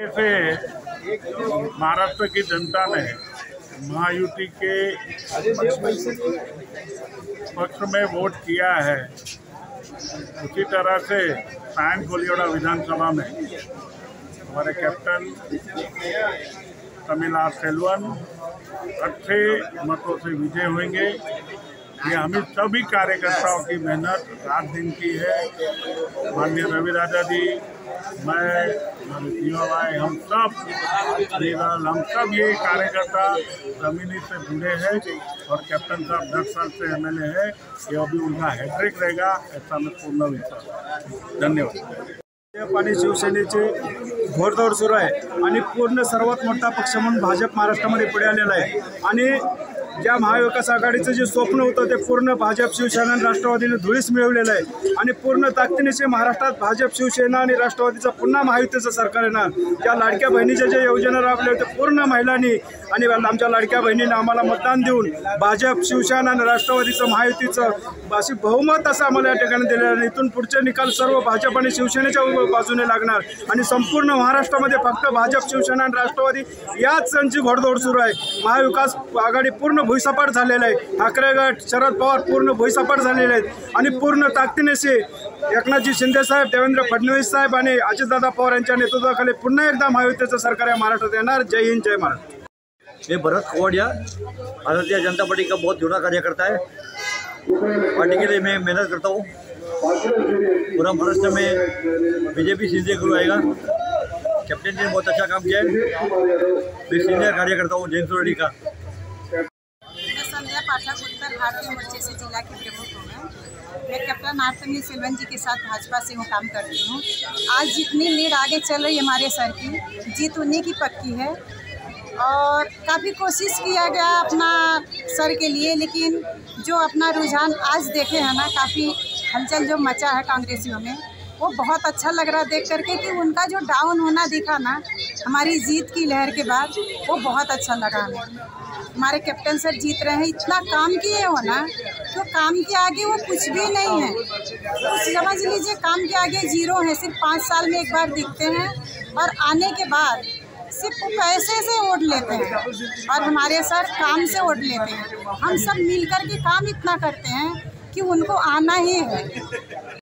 से महाराष्ट्र की जनता ने महायुति के पक्ष में वोट किया है। उसी तरह से सायन कोलियोड़ा विधानसभा में हमारे कैप्टन तमिलनाडु सेल्वन अच्छे मतों से विजय होंगे। ये हमें सभी कार्यकर्ताओं की मेहनत रात दिन की है। माननीय रवि राजा जी, मैं, भाई, हम सब ये कार्यकर्ता जमीनी से जुड़े हैं और कैप्टन साहब 10 साल से MLA है। ये अभी उनका हैट्रिक रहेगा, ऐसा मैं पूर्ण विश्वास। धन्यवाद। आणि शिवसेनेचे घोडदौड सुरू आहे आणि पूर्ण सर्वात मोठा पक्ष म्हणून भाजप महाराष्ट्रामध्ये पुढे आलेला आहे आणि ज्या महाविकास आघाडीचं जे स्वप्न होतं ते पूर्ण भाजप, शिवसेना आणि राष्ट्रवादीने धुळीस मिळवलेलं आहे आणि पूर्ण ताकदीने महाराष्ट्रात भाजप, शिवसेना आणि राष्ट्रवादीचं पुन्हा महायुतीचं सरकार येणार। त्या लाडक्या बहिणीच्या ज्या योजना राबवल्या होत्या पूर्ण महिलांनी आणि आमच्या लाडक्या बहिणींना आम्हाला मतदान देऊन भाजप, शिवसेना आणि राष्ट्रवादीचं महायुतीचं अशी बहुमत असं आम्हाला या ठिकाणी दिलेलं आहे। इथून पुढचे निकाल सर्व भाजप आणि शिवसेनेच्या बाजूने लागणार आणि संपूर्ण महाराष्ट्रामध्ये फक्त भाजप, शिवसेना आणि राष्ट्रवादी याच जणांची घोडदौड सुरू आहे। महाविकास आघाडी पूर्ण भुईसपाट झालेला आहे। ठाकरे गट, शरद पवार पूर्ण भुईसपाट झालेले आहेत आणि पूर्ण ताकदीने एकनाथजी शिंदे साहेब, देवेंद्र फडणवीस साहेब आणि अजितदादा पवार यांच्या नेतृत्वाखाली पुन्हा एकदा महायुतीचं सरकार या महाराष्ट्रात येणार। जय हिंद, जय महाराष्ट्र। मैं भरत खवड़िया भारतीय जनता पार्टी का बहुत जुड़ा कार्यकर्ता है। पार्टी के लिए मैं मेहनत करता हूँ। पूरा महाराष्ट्र में बीजेपी सीधे गुरु आएगा। कैप्टन जी ने बहुत अच्छा काम किया है। मैं सीनियर कार्यकर्ता हूँ जैन सोरेडी का। मैं संध्या पाठक, उत्तर भारतीय मोर्चे से जिला की प्रमुख हूँ। मैं कैप्टन तमिलनाडु सेल्वन जी के साथ भाजपा से हूँ काम करती हूँ। आज जितनी लीड आगे चल रही है हमारे सर की, जीत उन्हीं की पक्की है और काफ़ी कोशिश किया गया अपना सर के लिए, लेकिन जो अपना रुझान आज देखे हैं ना, काफ़ी हलचल जो मचा है कांग्रेसियों में, वो बहुत अच्छा लग रहा देख करके कि उनका जो डाउन होना दिखा ना हमारी जीत की लहर के बाद, वो बहुत अच्छा लगा हमें। हमारे कैप्टन सर जीत रहे हैं, इतना काम किए हो ना, तो काम के आगे वो कुछ भी नहीं है। तो समझ लीजिए काम के आगे जीरो है। सिर्फ 5 साल में एक बार दिखते हैं और आने के बाद सिर्फ पैसे से वोट लेते हैं और हमारे सर काम से वोट लेते हैं। हम सब मिलकर के काम इतना करते हैं कि उनको आना ही है।